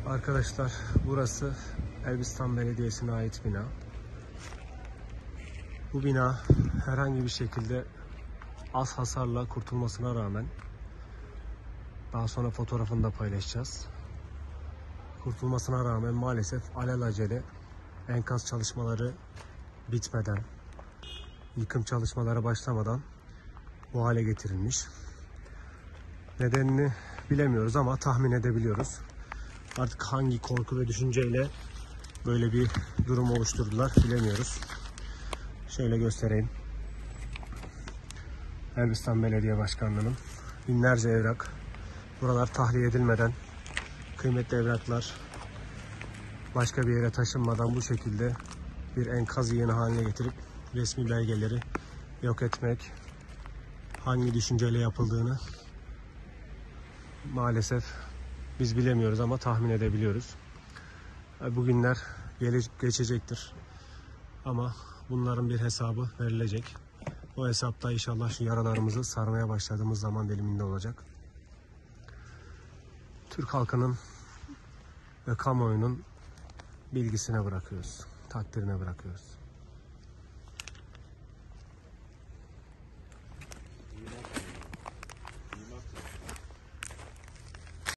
Arkadaşlar, burası Elbistan Belediyesi'ne ait bina. Bu bina herhangi bir şekilde az hasarla kurtulmasına rağmen, daha sonra fotoğrafını da paylaşacağız, kurtulmasına rağmen maalesef alelacele enkaz çalışmaları bitmeden, yıkım çalışmaları başlamadan bu hale getirilmiş. Nedenini bilemiyoruz ama tahmin edebiliyoruz. Artık hangi korku ve düşünceyle böyle bir durum oluşturdular bilemiyoruz. Şöyle göstereyim. Elbistan Belediye Başkanlığı'nın binlerce evrak, buralar tahliye edilmeden, kıymetli evraklar başka bir yere taşınmadan bu şekilde bir enkaz yığını haline getirip resmi belgeleri yok etmek, hangi düşünceyle yapıldığını maalesef biz bilemiyoruz ama tahmin edebiliyoruz. Bugünler geçecektir ama bunların bir hesabı verilecek. O hesapta inşallah şu yaralarımızı sarmaya başladığımız zaman diliminde olacak. Türk halkının ve kamuoyunun bilgisine bırakıyoruz, takdirine bırakıyoruz.